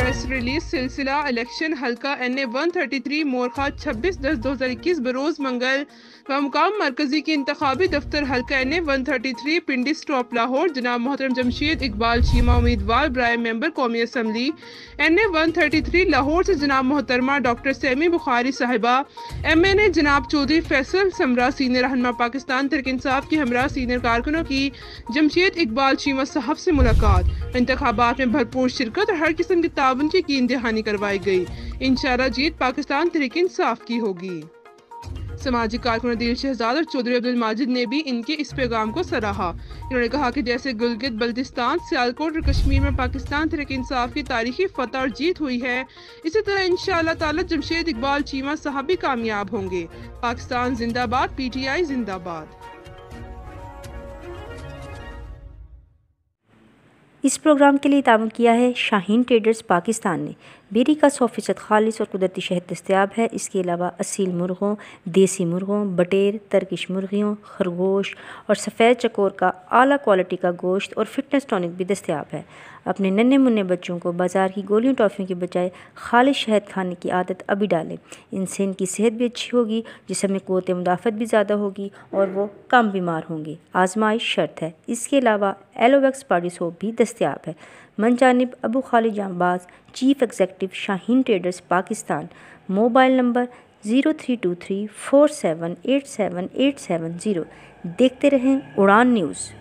Press release सिलसिला election हल्का NA 133 मोरखा 26/10/2021 बरोज मंगल व मुकाम मरकजी के इंतखाबी दफ्तर हल्का NA 133 पिंडी स्टॉप लाहौर जनाब मोहतरम जमशेद इकबाल चीमा उम्मीदवार ब्राय मेंबर कौमी असम्बली। NA 133 लाहौर से जनाब मोहतरमा डॉक्टर सैमी बखरी साहिबा। MNA जनाब चौधरी फैसल समरा सीनियर रहनुमा पाकिस्तान तहरीक इंसाफ की हमरा सीनियर कारकुनों की जमशेद इकबाल चीमा साहब से मुलाकात। इंतखाबात में भरपूर शिरकत और हर किस्म की ताउन की यकीन दहानी करवाई गई। इंशाअल्लाह जीत पाकिस्तान तहरीक इंसाफ की होगी। समाजी कारकुन दिल शहजाद और चौधरी अब्दुल माजिद ने भी इनके इस पैगाम को सराहा। इन्होंने कहा कि जैसे गिलगित बल्तिस्तान, सियालकोट और कश्मीर में पाकिस्तान तहरीक इंसाफ की तारीखी फतह और जीत हुई है, इसी तरह इंशाअल्लाह ताला जमशेद इकबाल चीमा साहब भी कामयाब होंगे। पाकिस्तान जिंदाबाद, PTI जिंदाबाद। इस प्रोग्राम के लिए ताउन किया है शाहीन ट्रेडर्स पाकिस्तान ने। बेरी का 100% खालिश और कुदरती शहद दस्तयाब है। इसके अलावा असील मुर्गों, देसी मुर्गों, बटेर, तरकिश मुर्गियों, खरगोश और सफ़ेद चकोर का आला क्वालिटी का गोश्त और फिटनेस टॉनिक भी दस्तयाब है। अपने नन्हे मुन्ने बच्चों को बाज़ार की गोलियों टॉफ़ियों के बजाय खालिश शहद खाने की आदत अभी डालें। इनसे इनकी सेहत भी अच्छी होगी, जिस्म में क़ुव्वत मुदाफ़त भी ज़्यादा होगी और वो कम बीमार होंगे। आजमाइश शर्त है। इसके अलावा एलोवेक्स बॉडी सोप भी दस्तयाब है। मनजानिब Abu Khalid Janbaz, chief executive Shaheen traders Pakistan. Mobile number 032347878770। देखते रहें उड़ान न्यूज़।